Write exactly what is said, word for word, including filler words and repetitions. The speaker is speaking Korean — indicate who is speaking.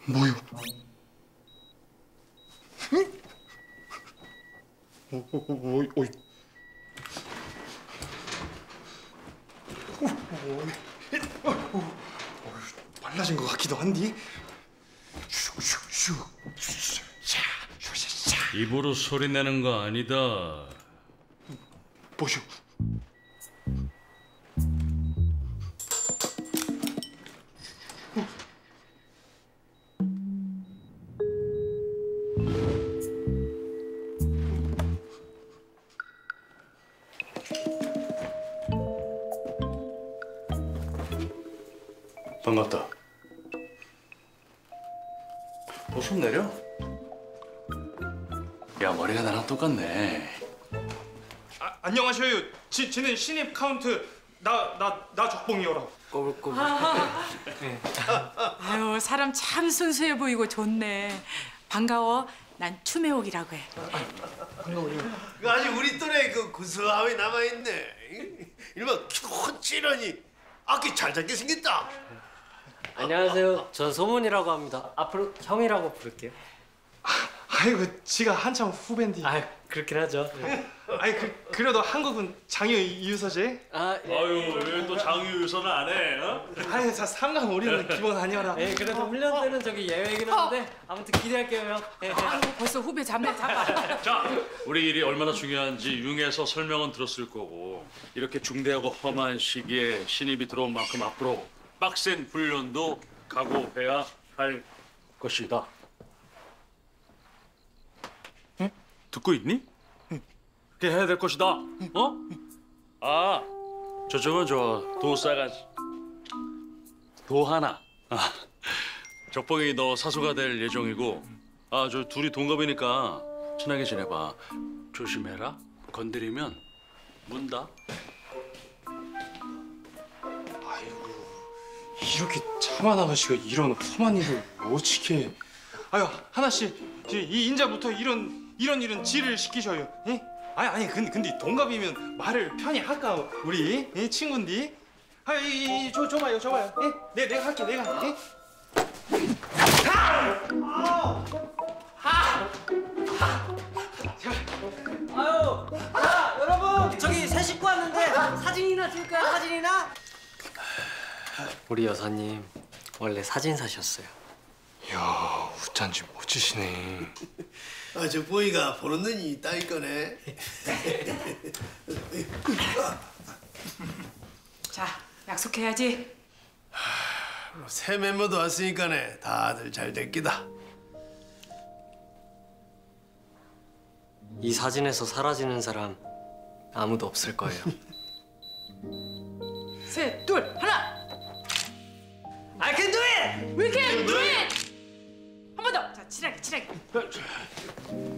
Speaker 1: 뭐요? 응? 어, 어, 어, 어, 어. 어, 어, 어, 빨라진 것 같기도 한디.
Speaker 2: 입으로 소리 내는 거 아니다.
Speaker 1: 보쇼.
Speaker 2: 반갑다. 어서 내려. 야, 머리가 나랑 똑같네.
Speaker 1: 아, 안녕하셔요. 지, 지는 신입 카운트 나 나 나 적봉이요라.
Speaker 3: 꼬불꼬불.
Speaker 4: 아, 네. 아유, 사람 참 순수해 보이고 좋네. 반가워. 난 추매옥이라고 해.
Speaker 1: 반가워요.
Speaker 3: 아직 우리 또래 그 구수함이 남아있네. 이러면 큐치라니 악기 잘 잡게 생겼다.
Speaker 5: 안녕하세요. 저 소문이라고 합니다. 앞으로 형이라고 부를게요.
Speaker 1: 아이고, 지가 한참 후배인데.
Speaker 5: 아, 그렇긴 하죠.
Speaker 1: 아이 그 그래도 한국은 장유 이유서지.
Speaker 5: 아, 예.
Speaker 2: 아유, 왜 또 장유 유서는 안 해? 어?
Speaker 1: 아니, 자 삼강 오리는 기본 아니어라.
Speaker 5: 예, 그래도 훈련 때는 저기 예외이긴 한데 아무튼 기대할게요, 형. 예.
Speaker 4: 아이고, 벌써 후배 잡네. 잠깐.
Speaker 2: 자, 우리 일이 얼마나 중요한지 융에서 설명은 들었을 거고, 이렇게 중대하고 험한 시기에 신입이 들어온 만큼 앞으로 빡센 훈련도 각오해야 할 것이다. 응? 듣고 있니? 응. 그렇게 해야 될 것이다. 어? 아, 저쪽은 저 도 싸가지. 도 하나. 아, 적봉이 너 사수가 될 예정이고, 아, 저 둘이 동갑이니까 친하게 지내봐. 조심해라. 건드리면 문다.
Speaker 1: 이렇게 참한 아가씨가 이런 험한 일을 어떻게? 아유, 하나씩 이 인자부터 이런 이런 일은 지를 시키셔요. 예? 아니 아니 근데 근데 동갑이면 말을 편히 할까 우리 예? 친구인데. 아이 저 줘봐요 줘봐요. 예? 내 내가 할게 내가. 예?
Speaker 5: 아유, 자, 여러분, 저기 새 식구 왔는데 사진이나 찍을까요? 사진이나? 우리 여사님 원래 사진사셨어요.
Speaker 1: 이야, 어쩐지 멋지시네.
Speaker 3: 아, 저 보이가 보는 눈이 있다일 거네.
Speaker 4: 자, 약속해야지.
Speaker 3: 새 멤버도 왔으니까네 다들 잘 됐기다.
Speaker 5: 이 사진에서 사라지는 사람 아무도 없을 거예요.
Speaker 4: 셋, 둘, 하나.
Speaker 5: I can do it!
Speaker 4: We can do it! 한 번 더. 자, 칠하게, 칠하게.